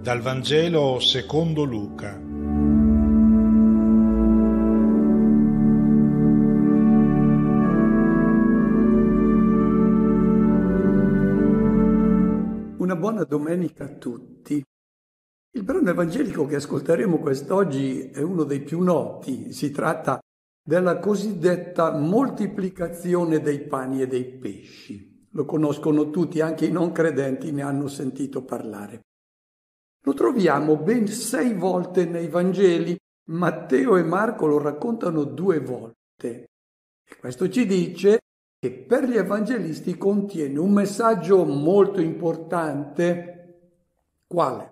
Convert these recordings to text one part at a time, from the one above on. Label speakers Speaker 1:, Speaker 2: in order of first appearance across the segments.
Speaker 1: Dal Vangelo secondo Luca.
Speaker 2: Una buona domenica a tutti. Il brano evangelico che ascolteremo quest'oggi è uno dei più noti. Si tratta della cosiddetta moltiplicazione dei pani e dei pesci. Lo conoscono tutti, anche i non credenti ne hanno sentito parlare. Lo troviamo ben 6 volte nei Vangeli. Matteo e Marco lo raccontano 2 volte. E questo ci dice che per gli evangelisti contiene un messaggio molto importante. Quale?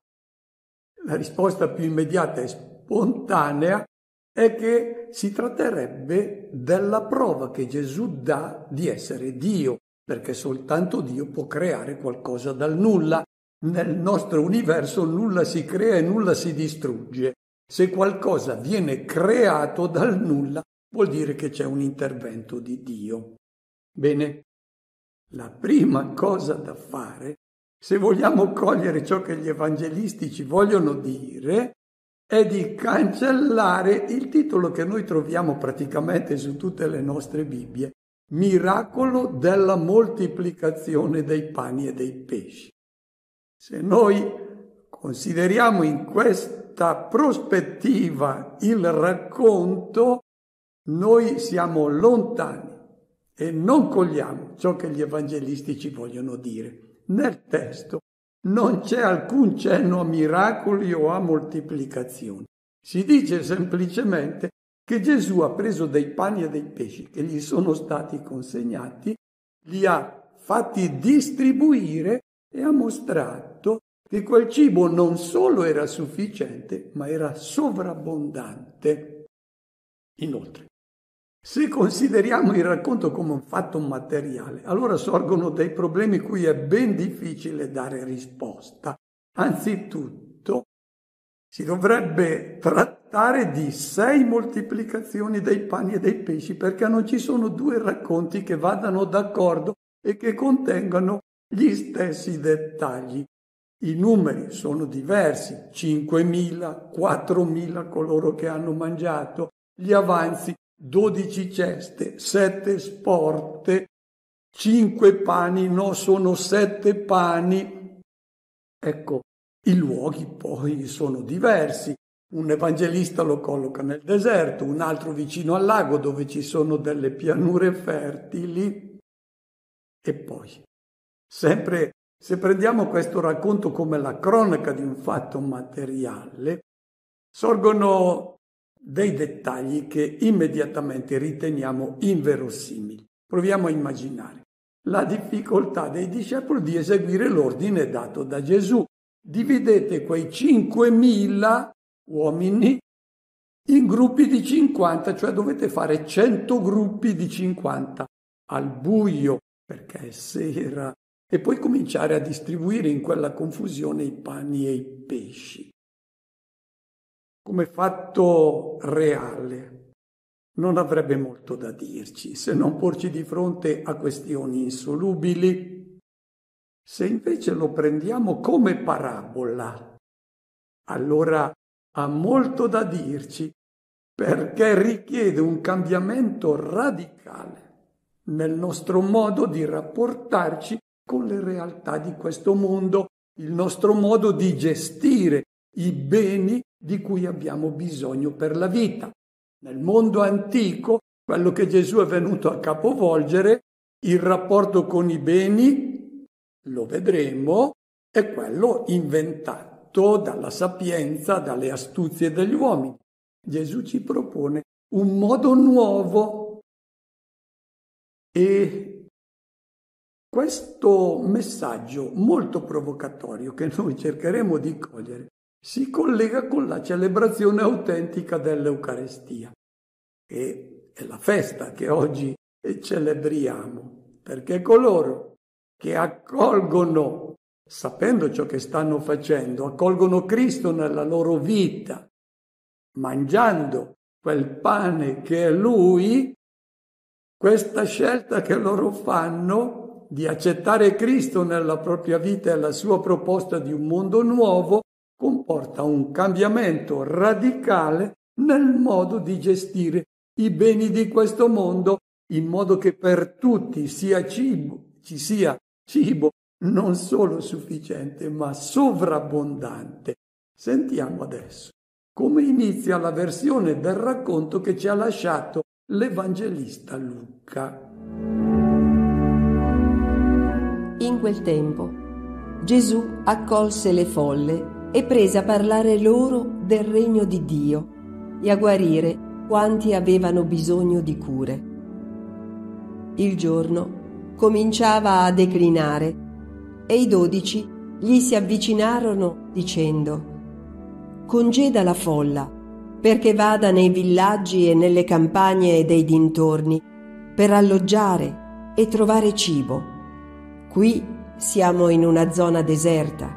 Speaker 2: La risposta più immediata e spontanea è che si tratterebbe della prova che Gesù dà di essere Dio, perché soltanto Dio può creare qualcosa dal nulla. Nel nostro universo nulla si crea e nulla si distrugge. Se qualcosa viene creato dal nulla, vuol dire che c'è un intervento di Dio. Bene, la prima cosa da fare, se vogliamo cogliere ciò che gli evangelisti ci vogliono dire, è di cancellare il titolo che noi troviamo praticamente su tutte le nostre Bibbie, Miracolo della moltiplicazione dei pani e dei pesci. Se noi consideriamo in questa prospettiva il racconto, noi siamo lontani e non cogliamo ciò che gli evangelisti ci vogliono dire. Nel testo non c'è alcun cenno a miracoli o a moltiplicazioni. Si dice semplicemente che Gesù ha preso dei pani e dei pesci che gli sono stati consegnati, li ha fatti distribuire e ha mostrato che quel cibo non solo era sufficiente, ma era sovrabbondante. Inoltre, se consideriamo il racconto come un fatto materiale, allora sorgono dei problemi cui è ben difficile dare risposta. Anzitutto, si dovrebbe trattare di 6 moltiplicazioni dei pani e dei pesci, perché non ci sono 2 racconti che vadano d'accordo e che contengano gli stessi dettagli. I numeri sono diversi, 5.000, 4.000 coloro che hanno mangiato, gli avanzi 12 ceste, 7 sporte, 5 pani, no, sono 7 pani. Ecco, i luoghi poi sono diversi. Un evangelista lo colloca nel deserto, un altro vicino al lago dove ci sono delle pianure fertili. E poi, sempre se prendiamo questo racconto come la cronaca di un fatto materiale, sorgono dei dettagli che immediatamente riteniamo inverosimili. Proviamo a immaginare la difficoltà dei discepoli di eseguire l'ordine dato da Gesù. Dividete quei 5.000 uomini in gruppi di 50, cioè dovete fare 100 gruppi di 50 al buio, perché è sera, e poi cominciare a distribuire in quella confusione i pani e i pesci. Come fatto reale, non avrebbe molto da dirci, se non porci di fronte a questioni insolubili. Se invece lo prendiamo come parabola, allora ha molto da dirci, perché richiede un cambiamento radicale nel nostro modo di rapportarci con le realtà di questo mondo, il nostro modo di gestire i beni di cui abbiamo bisogno per la vita. Nel mondo antico, quello che Gesù è venuto a capovolgere, il rapporto con i beni, lo vedremo, è quello inventato dalla sapienza, dalle astuzie degli uomini. Gesù ci propone un modo nuovo e questo messaggio molto provocatorio che noi cercheremo di cogliere si collega con la celebrazione autentica dell'Eucarestia, che è la festa che oggi celebriamo, perché coloro che accolgono, sapendo ciò che stanno facendo, accolgono Cristo nella loro vita, mangiando quel pane che è Lui, questa scelta che loro fanno di accettare Cristo nella propria vita e la sua proposta di un mondo nuovo comporta un cambiamento radicale nel modo di gestire i beni di questo mondo, in modo che per tutti ci sia cibo non solo sufficiente, ma sovrabbondante. Sentiamo adesso come inizia la versione del racconto che ci ha lasciato l'Evangelista Luca.
Speaker 3: In quel tempo Gesù accolse le folle e prese a parlare loro del regno di Dio e a guarire quanti avevano bisogno di cure. Il giorno cominciava a declinare e i 12 gli si avvicinarono dicendo: «Congeda la folla perché vada nei villaggi e nelle campagne dei dintorni per alloggiare e trovare cibo. Qui siamo in una zona deserta».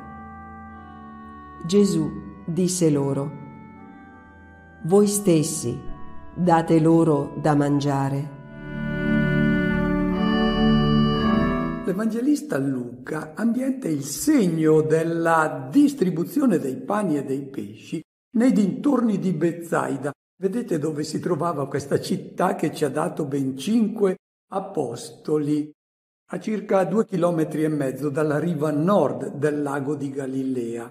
Speaker 3: Gesù disse loro: «Voi stessi date loro da mangiare».
Speaker 2: L'Evangelista Luca ambienta il segno della distribuzione dei pani e dei pesci nei dintorni di Betsaida. Vedete dove si trovava questa città che ci ha dato ben 5 apostoli, a circa 2,5 chilometri dalla riva nord del lago di Galilea.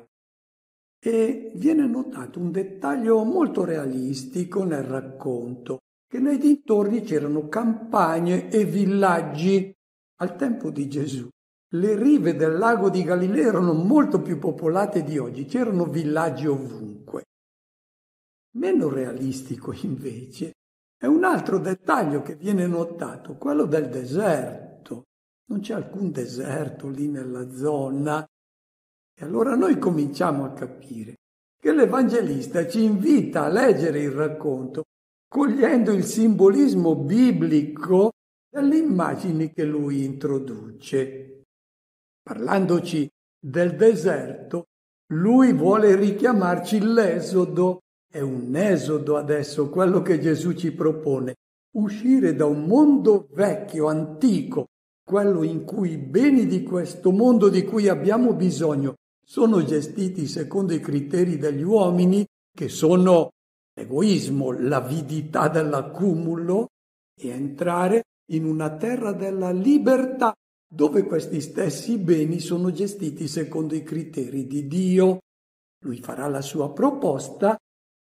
Speaker 2: E viene notato un dettaglio molto realistico nel racconto, che nei dintorni c'erano campagne e villaggi. Al tempo di Gesù le rive del lago di Galilea erano molto più popolate di oggi, c'erano villaggi ovunque. Meno realistico invece è un altro dettaglio che viene notato, quello del deserto. Non c'è alcun deserto lì nella zona. E allora noi cominciamo a capire che l'Evangelista ci invita a leggere il racconto cogliendo il simbolismo biblico delle immagini che lui introduce. Parlandoci del deserto, lui vuole richiamarci l'esodo. È un esodo adesso quello che Gesù ci propone, uscire da un mondo vecchio, antico, quello in cui i beni di questo mondo di cui abbiamo bisogno sono gestiti secondo i criteri degli uomini, che sono l'egoismo, l'avidità dell'accumulo, e entrare in una terra della libertà, dove questi stessi beni sono gestiti secondo i criteri di Dio. Lui farà la sua proposta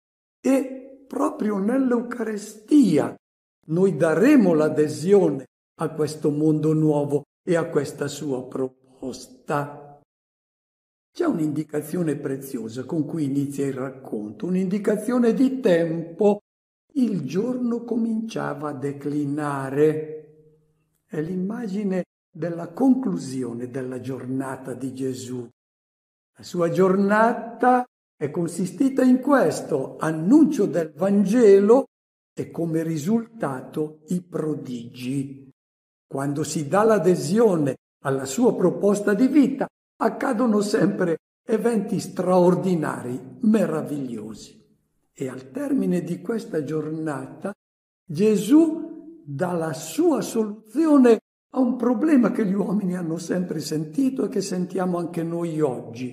Speaker 2: e proprio nell'Eucarestia noi daremo l'adesione a questo mondo nuovo e a questa sua proposta. C'è un'indicazione preziosa con cui inizia il racconto, un'indicazione di tempo. Il giorno cominciava a declinare. È l'immagine della conclusione della giornata di Gesù. La sua giornata è consistita in questo: annuncio del Vangelo e come risultato i prodigi. Quando si dà l'adesione alla sua proposta di vita, accadono sempre eventi straordinari, meravigliosi. E al termine di questa giornata Gesù dà la sua soluzione a un problema che gli uomini hanno sempre sentito e che sentiamo anche noi oggi,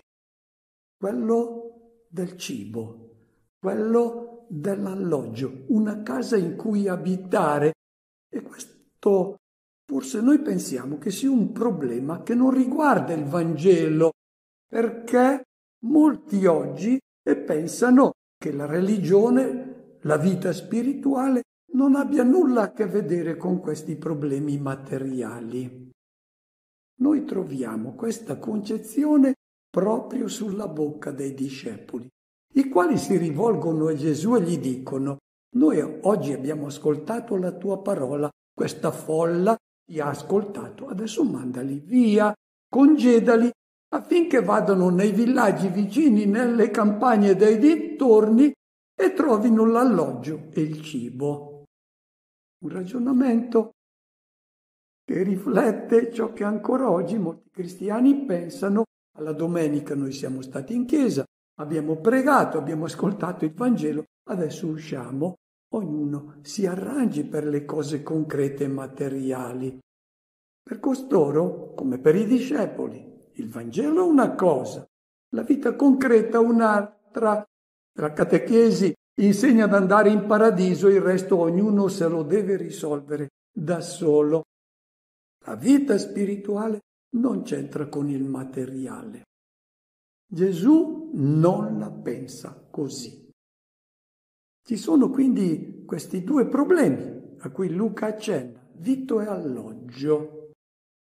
Speaker 2: quello del cibo, quello dell'alloggio, una casa in cui abitare. E questo forse noi pensiamo che sia un problema che non riguarda il Vangelo, perché molti oggi pensano che la religione, la vita spirituale, non abbia nulla a che vedere con questi problemi materiali. Noi troviamo questa concezione proprio sulla bocca dei discepoli, i quali si rivolgono a Gesù e gli dicono: «Noi oggi abbiamo ascoltato la tua parola, questa folla ti ha ascoltato, adesso mandali via, congedali affinché vadano nei villaggi vicini, nelle campagne dei dintorni e trovino l'alloggio e il cibo». Un ragionamento che riflette ciò che ancora oggi molti cristiani pensano. Alla domenica noi siamo stati in chiesa, abbiamo pregato, abbiamo ascoltato il Vangelo, adesso usciamo, ognuno si arrangi per le cose concrete e materiali. Per costoro, come per i discepoli, il Vangelo è una cosa, La vita concreta un'altra. La catechesi insegna ad andare in paradiso, il resto ognuno se lo deve risolvere da solo. La vita spirituale non c'entra con il materiale. Gesù non la pensa così. Ci sono quindi questi due problemi a cui Luca accenna, vitto e alloggio.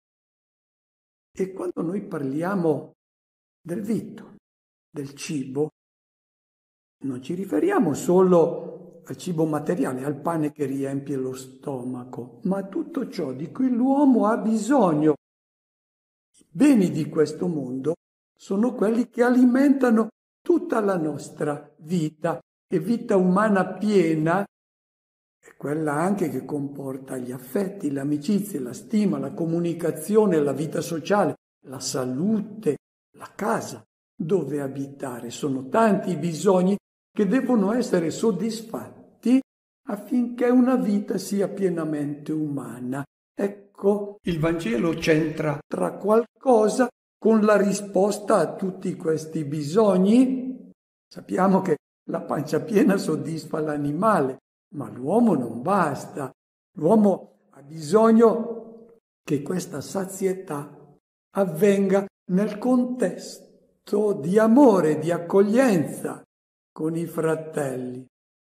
Speaker 2: E quando noi parliamo del vitto, del cibo, non ci riferiamo solo al cibo materiale, al pane che riempie lo stomaco, ma a tutto ciò di cui l'uomo ha bisogno. I beni di questo mondo sono quelli che alimentano tutta la nostra vita, e vita umana piena è quella anche che comporta gli affetti, le amicizie, la stima, la comunicazione, la vita sociale, la salute, la casa, dove abitare. Sono tanti i bisogni che devono essere soddisfatti affinché una vita sia pienamente umana. Ecco, il Vangelo c'entra tra qualcosa con la risposta a tutti questi bisogni. Sappiamo che la pancia piena soddisfa l'animale, ma l'uomo non basta. L'uomo ha bisogno che questa sazietà avvenga nel contesto di amore, di accoglienza con i fratelli.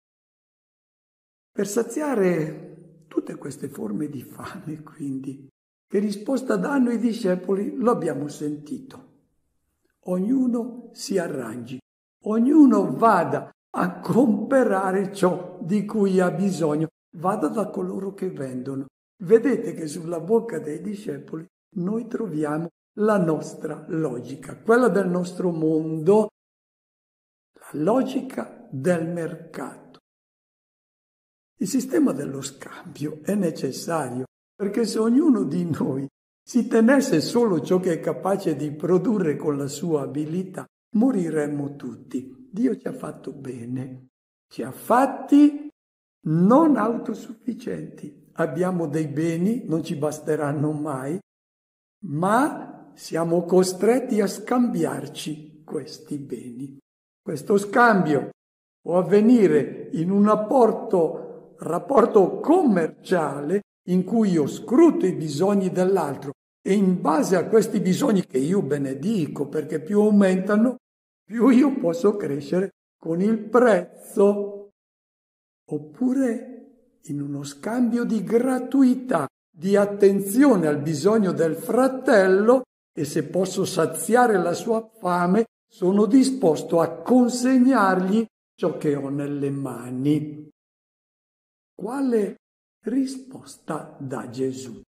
Speaker 2: Per saziare tutte queste forme di fame, quindi, che risposta danno i discepoli lo abbiamo sentito. Ognuno si arrangi, ognuno vada a comprare ciò di cui ha bisogno, vada da coloro che vendono. Vedete che sulla bocca dei discepoli noi troviamo la nostra logica, quella del nostro mondo, la logica del mercato. Il sistema dello scambio è necessario, perché se ognuno di noi si tenesse solo ciò che è capace di produrre con la sua abilità, moriremmo tutti. Dio ci ha fatto bene, ci ha fatti non autosufficienti. Abbiamo dei beni, non ci basteranno mai, ma siamo costretti a scambiarci questi beni. Questo scambio può avvenire in un rapporto commerciale in cui io scruto i bisogni dell'altro e in base a questi bisogni, che io benedico perché più aumentano, più io posso crescere con il prezzo. Oppure in uno scambio di gratuità, di attenzione al bisogno del fratello, e se posso saziare la sua fame, sono disposto a consegnargli ciò che ho nelle mani. Quale risposta dà Gesù?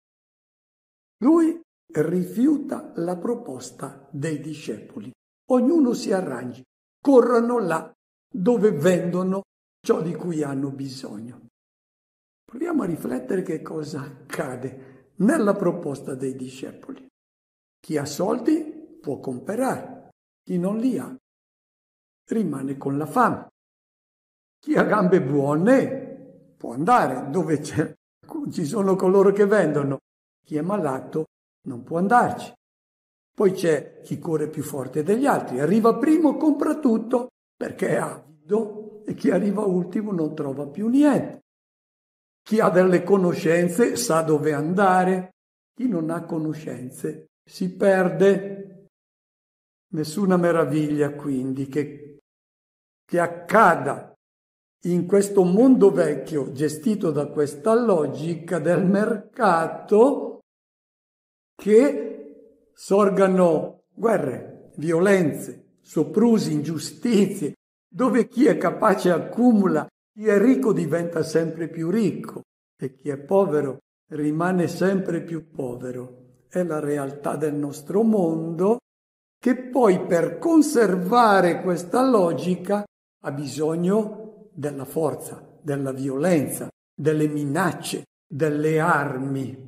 Speaker 2: Lui rifiuta la proposta dei discepoli. Ognuno si arrangi, corrano là dove vendono ciò di cui hanno bisogno. Proviamo a riflettere che cosa accade nella proposta dei discepoli. Chi ha soldi può comprare, chi non li ha rimane con la fame. Chi ha gambe buone può andare dove ci sono coloro che vendono. Chi è malato non può andarci. Poi c'è chi corre più forte degli altri, arriva primo, compra tutto perché è avido, e chi arriva ultimo non trova più niente. Chi ha delle conoscenze sa dove andare, chi non ha conoscenze si perde. Nessuna meraviglia quindi che accada in questo mondo vecchio gestito da questa logica del mercato, che sorgano guerre, violenze, soprusi, ingiustizie, dove chi è capace accumula, chi è ricco diventa sempre più ricco e chi è povero rimane sempre più povero. È la realtà del nostro mondo, che poi per conservare questa logica ha bisogno della forza, della violenza, delle minacce, delle armi.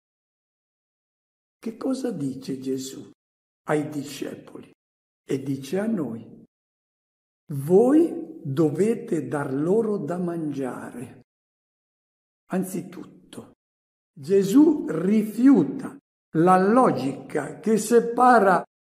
Speaker 2: Che cosa dice Gesù ai discepoli? E dice a noi: voi dovete dar loro da mangiare. Anzitutto, Gesù rifiuta la logica che separa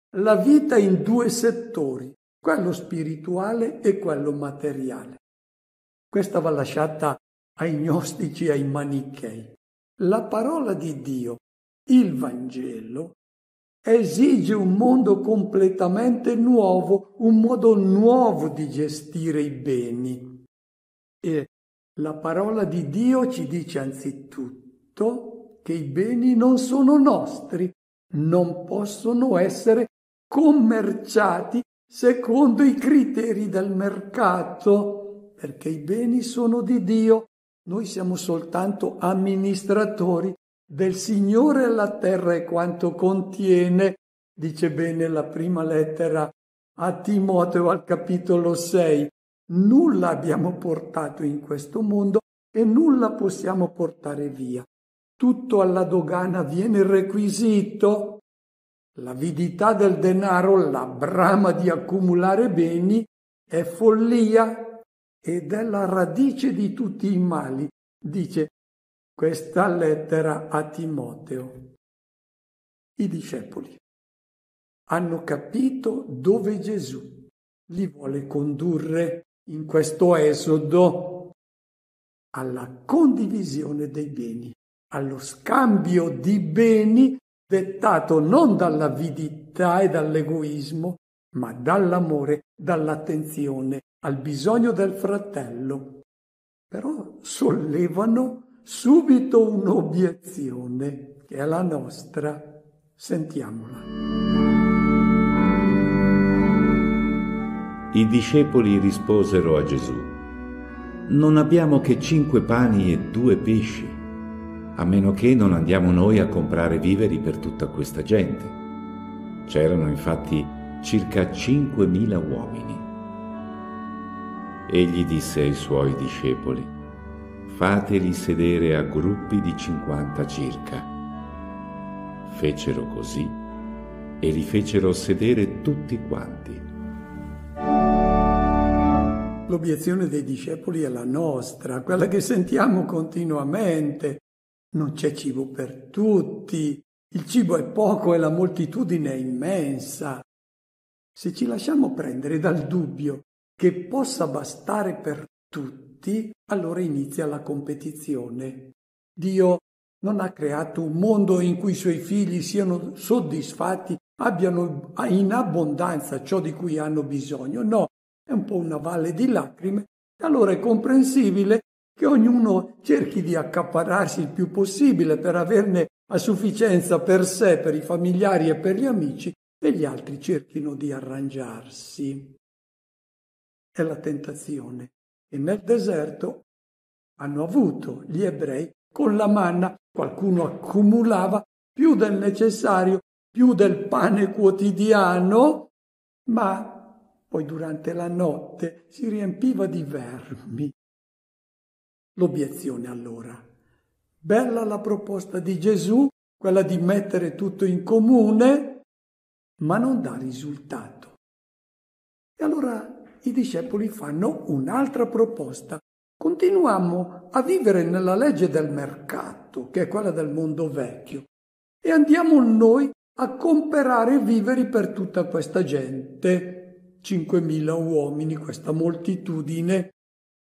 Speaker 2: la vita in due settori, quello spirituale e quello materiale. Questa va lasciata ai gnostici e ai manichei. La parola di Dio, il Vangelo, esige un mondo completamente nuovo, un modo nuovo di gestire i beni. E la parola di Dio ci dice anzitutto che i beni non sono nostri, non possono essere commerciati secondo i criteri del mercato, perché i beni sono di Dio, noi siamo soltanto amministratori del Signore alla terra e quanto contiene, dice bene la prima lettera a Timoteo al capitolo 6. Nulla abbiamo portato in questo mondo e nulla possiamo portare via. Tutto alla dogana viene requisito. L'avidità del denaro, la brama di accumulare beni, è follia ed è la radice di tutti i mali, dice questa lettera a Timoteo. I discepoli hanno capito dove Gesù li vuole condurre in questo esodo, alla condivisione dei beni, allo scambio di beni dettato non dall'avidità e dall'egoismo, ma dall'amore, dall'attenzione al bisogno del fratello. Però sollevano subito un'obiezione, che è la nostra. Sentiamola.
Speaker 4: I discepoli risposero a Gesù: «Non abbiamo che 5 pani e 2 pesci, a meno che non andiamo noi a comprare viveri per tutta questa gente». C'erano infatti circa 5.000 uomini. Egli disse ai suoi discepoli: «Fateli sedere a gruppi di 50 circa». Fecero così e li fecero sedere tutti quanti.
Speaker 2: L'obiezione dei discepoli è la nostra, quella che sentiamo continuamente. Non c'è cibo per tutti, il cibo è poco e la moltitudine è immensa. Se ci lasciamo prendere dal dubbio che possa bastare per tutti, allora inizia la competizione. Dio non ha creato un mondo in cui i suoi figli siano soddisfatti, abbiano in abbondanza ciò di cui hanno bisogno. No, è un po' una valle di lacrime. Allora è comprensibile che ognuno cerchi di accaparrarsi il più possibile per averne a sufficienza per sé, per i familiari e per gli amici, e gli altri cerchino di arrangiarsi. È la tentazione. E nel deserto hanno avuto gli ebrei con la manna, qualcuno accumulava più del necessario, più del pane quotidiano, ma poi durante la notte si riempiva di vermi. L'obiezione allora: bella la proposta di Gesù, quella di mettere tutto in comune, ma non dà risultato. E allora i discepoli fanno un'altra proposta. Continuiamo a vivere nella legge del mercato, che è quella del mondo vecchio, e andiamo noi a comprare viveri per tutta questa gente. 5.000 uomini, questa moltitudine.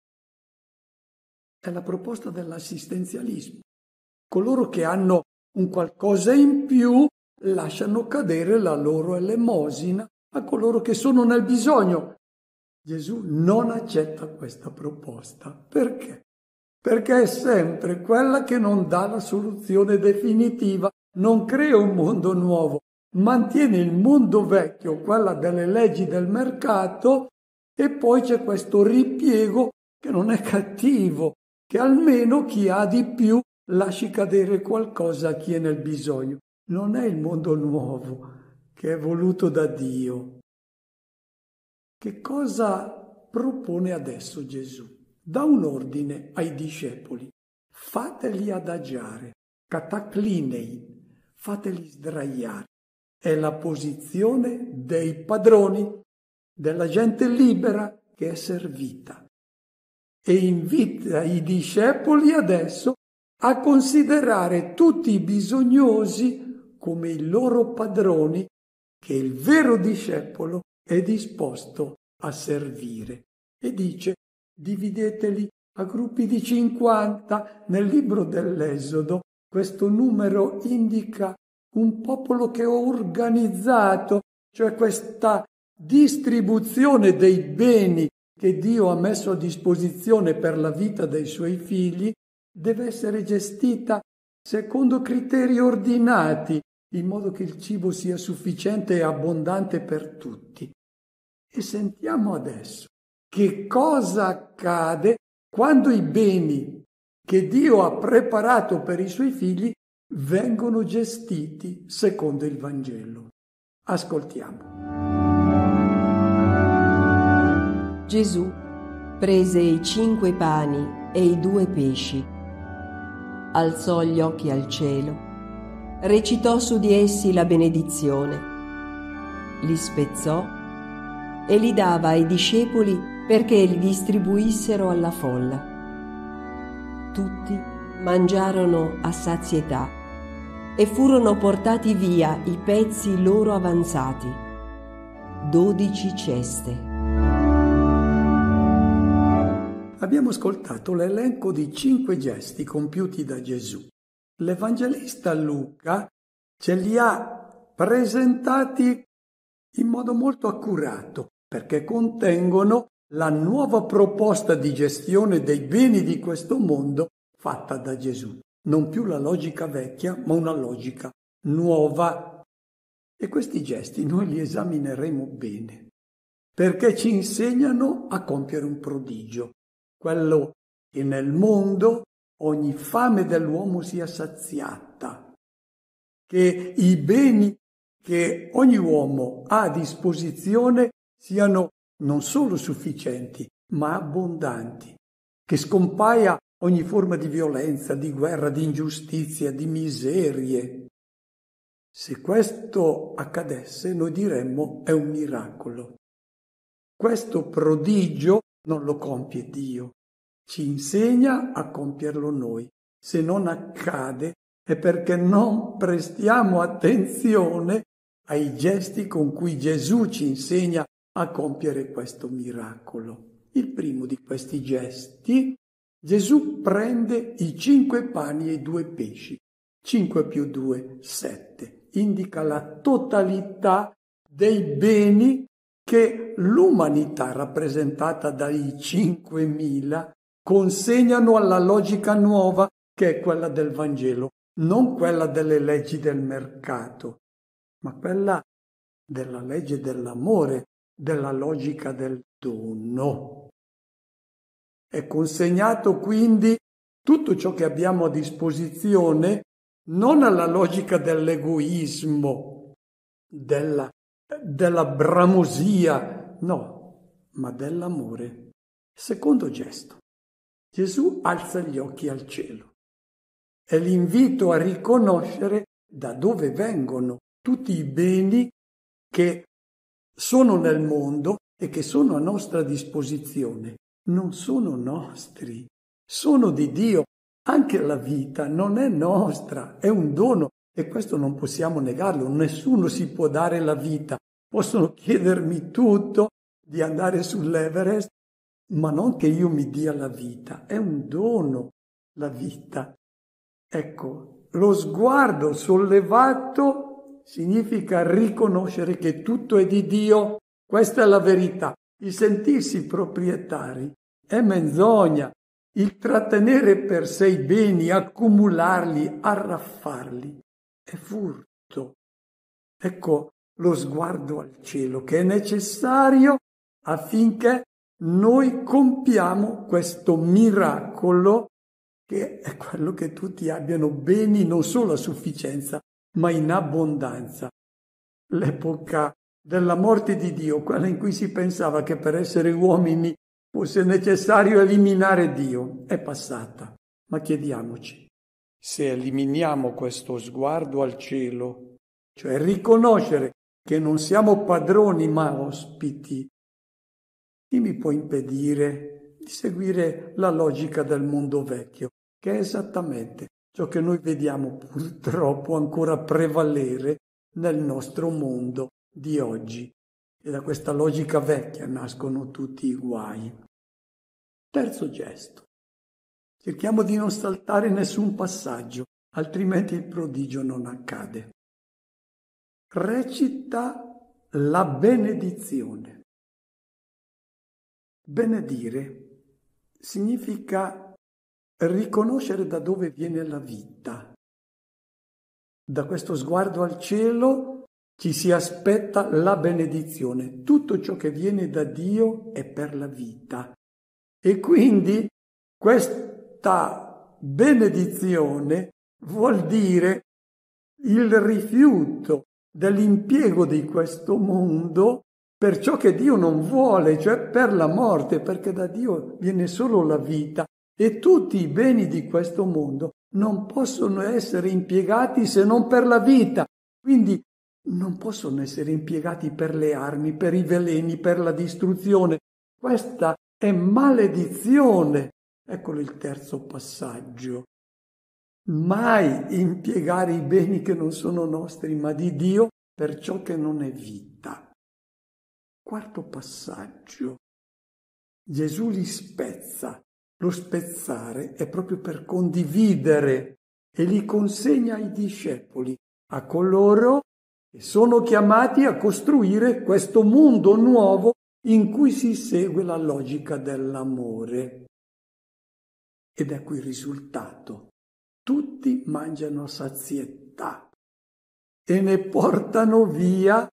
Speaker 2: È la proposta dell'assistenzialismo. Coloro che hanno un qualcosa in più lasciano cadere la loro elemosina a coloro che sono nel bisogno. Gesù non accetta questa proposta. Perché? Perché è sempre quella che non dà la soluzione definitiva, non crea un mondo nuovo, mantiene il mondo vecchio, quella delle leggi del mercato, e poi c'è questo ripiego che non è cattivo, che almeno chi ha di più lasci cadere qualcosa a chi è nel bisogno. Non è il mondo nuovo che è voluto da Dio. Che cosa propone adesso Gesù? Dà un ordine ai discepoli: fateli adagiare, cataclinei, fateli sdraiare. È la posizione dei padroni, della gente libera che è servita. E invita i discepoli adesso a considerare tutti i bisognosi come i loro padroni che il vero discepolo è disposto a servire. E dice: divideteli a gruppi di 50. Nel libro dell'Esodo questo numero indica un popolo che è organizzato, cioè questa distribuzione dei beni che Dio ha messo a disposizione per la vita dei suoi figli deve essere gestita secondo criteri ordinati, in modo che il cibo sia sufficiente e abbondante per tutti. E sentiamo adesso che cosa accade quando i beni che Dio ha preparato per i suoi figli vengono gestiti secondo il Vangelo. Ascoltiamo.
Speaker 3: Gesù prese i 5 pani e i 2 pesci, alzò gli occhi al cielo, recitò su di essi la benedizione, li spezzò e li dava ai discepoli perché li distribuissero alla folla. Tutti mangiarono a sazietà e furono portati via i pezzi loro avanzati, 12 ceste.
Speaker 2: Abbiamo ascoltato l'elenco di 5 gesti compiuti da Gesù. L'Evangelista Luca ce li ha presentati in modo molto accurato, perché contengono la nuova proposta di gestione dei beni di questo mondo fatta da Gesù. Non più la logica vecchia, ma una logica nuova. E questi gesti noi li esamineremo bene, perché ci insegnano a compiere un prodigio, quello che nel mondo ogni fame dell'uomo sia saziata, che i beni che ogni uomo ha a disposizione siano non solo sufficienti, ma abbondanti, che scompaia ogni forma di violenza, di guerra, di ingiustizia, di miserie. Se questo accadesse, noi diremmo è un miracolo. Questo prodigio non lo compie Dio, ci insegna a compierlo noi. Se non accade è perché non prestiamo attenzione ai gesti con cui Gesù ci insegna a compiere questo miracolo. Il primo di questi gesti, Gesù prende i 5 pani e i 2 pesci. 5 più 2, 7. Indica la totalità dei beni che l'umanità, rappresentata dai 5.000, consegnano alla logica nuova che è quella del Vangelo, non quella delle leggi del mercato, ma quella della legge dell'amore, della logica del dono. È consegnato quindi tutto ciò che abbiamo a disposizione non alla logica dell'egoismo, della bramosia, no, ma dell'amore. Secondo gesto, Gesù alza gli occhi al cielo. È l'invito a riconoscere da dove vengono tutti i beni che sono nel mondo e che sono a nostra disposizione. Non sono nostri, sono di Dio. Anche la vita non è nostra, è un dono. E questo non possiamo negarlo, nessuno si può dare la vita. Possono chiedermi tutto, di andare sull'Everest, ma non che io mi dia la vita. È un dono, la vita. Ecco, lo sguardo sollevato significa riconoscere che tutto è di Dio. Questa è la verità. Il sentirsi proprietari è menzogna. Il trattenere per sé i beni, accumularli, arraffarli, è furto. Ecco lo sguardo al cielo che è necessario affinché noi compiamo questo miracolo che è quello che tutti abbiano beni non solo a sufficienza, ma in abbondanza. L'epoca della morte di Dio, quella in cui si pensava che per essere uomini fosse necessario eliminare Dio, è passata. Ma chiediamoci, se eliminiamo questo sguardo al cielo, cioè riconoscere che non siamo padroni ma ospiti, chi mi può impedire di seguire la logica del mondo vecchio, che è esattamente ciò che noi vediamo purtroppo ancora prevalere nel nostro mondo di oggi. E da questa logica vecchia nascono tutti i guai. Terzo gesto. Cerchiamo di non saltare nessun passaggio, altrimenti il prodigio non accade. Recita la benedizione. Benedire significa riconoscere da dove viene la vita. Da questo sguardo al cielo ci si aspetta la benedizione. Tutto ciò che viene da Dio è per la vita. E quindi questa benedizione vuol dire il rifiuto dell'impiego di questo mondo per ciò che Dio non vuole, cioè per la morte, perché da Dio viene solo la vita e tutti i beni di questo mondo non possono essere impiegati se non per la vita. Quindi non possono essere impiegati per le armi, per i veleni, per la distruzione. Questa è maledizione. Eccolo il terzo passaggio. Mai impiegare i beni che non sono nostri, ma di Dio, per ciò che non è vita. Quarto passaggio. Gesù li spezza. Lo spezzare è proprio per condividere e li consegna ai discepoli, a coloro che sono chiamati a costruire questo mondo nuovo in cui si segue la logica dell'amore. Ed ecco il risultato. Tutti mangiano a sazietà e ne portano via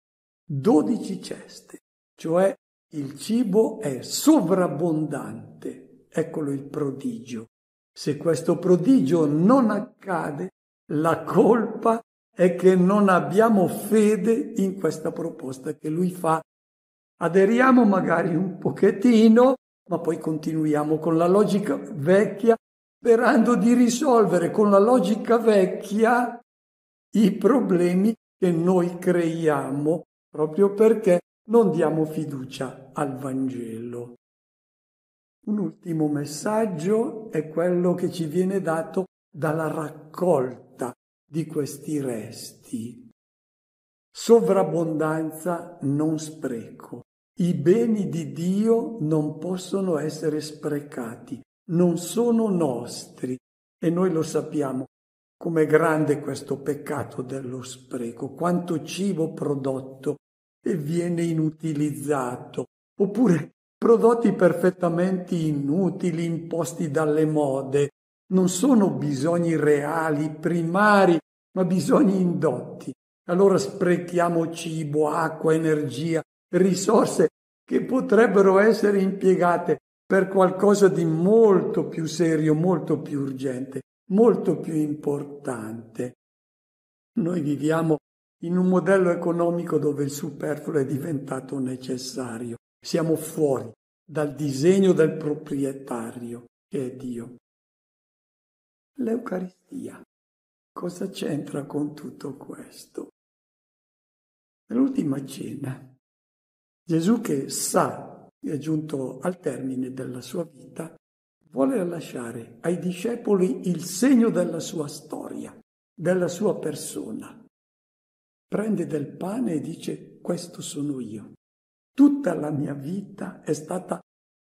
Speaker 2: 12 ceste, cioè il cibo è sovrabbondante. Eccolo il prodigio. Se questo prodigio non accade, la colpa è che non abbiamo fede in questa proposta che lui fa. Aderiamo magari un pochettino, ma poi continuiamo con la logica vecchia, sperando di risolvere con la logica vecchia i problemi che noi creiamo, proprio perché non diamo fiducia al Vangelo. Un ultimo messaggio è quello che ci viene dato dalla raccolta di questi resti. Sovrabbondanza, non spreco. I beni di Dio non possono essere sprecati, non sono nostri e noi lo sappiamo com'è grande questo peccato dello spreco, quanto cibo prodotto e viene inutilizzato, oppure prodotti perfettamente inutili imposti dalle mode. Non sono bisogni reali, primari, ma bisogni indotti. Allora sprechiamo cibo, acqua, energia, risorse che potrebbero essere impiegate per qualcosa di molto più serio, molto più urgente, molto più importante. Noi viviamo in un modello economico dove il superfluo è diventato necessario. Siamo fuori dal disegno del proprietario, che è Dio. L'Eucaristia, cosa c'entra con tutto questo? Nell'ultima cena, Gesù, che sa che è giunto al termine della sua vita, vuole lasciare ai discepoli il segno della sua storia, della sua persona. Prende del pane e dice: questo sono io. Tutta la mia vita è stata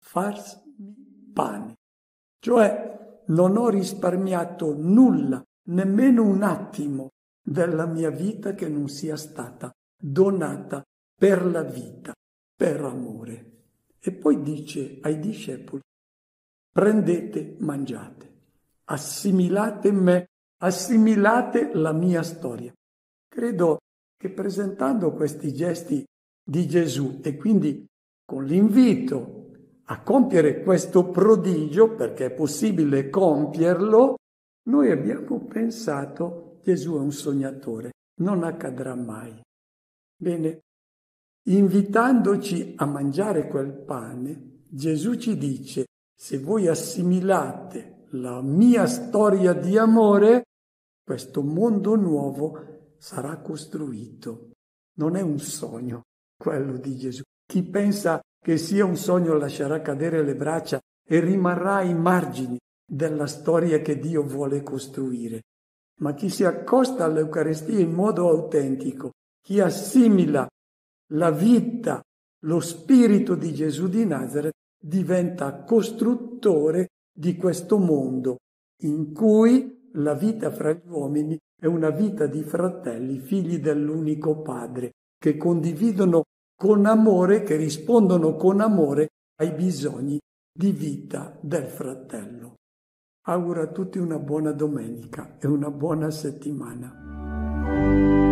Speaker 2: farmi pane, cioè non ho risparmiato nulla, nemmeno un attimo della mia vita che non sia stata donata per la vita, per amore. E poi dice ai discepoli: prendete, mangiate, assimilate me, assimilate la mia storia. Credo che presentando questi gesti di Gesù e quindi con l'invito a compiere questo prodigio, perché è possibile compierlo, noi abbiamo pensato: Gesù è un sognatore, non accadrà mai. Bene, invitandoci a mangiare quel pane, Gesù ci dice: se voi assimilate la mia storia di amore, questo mondo nuovo sarà costruito. Non è un sogno quello di Gesù. Chi pensa che sia un sogno lascerà cadere le braccia e rimarrà ai margini della storia che Dio vuole costruire. Ma chi si accosta all'Eucaristia in modo autentico, chi assimila la vita, lo spirito di Gesù di Nazaret, diventa costruttore di questo mondo in cui la vita fra gli uomini è una vita di fratelli, figli dell'unico Padre, che condividono con amore, che rispondono con amore ai bisogni di vita del fratello. Auguro a tutti una buona domenica e una buona settimana.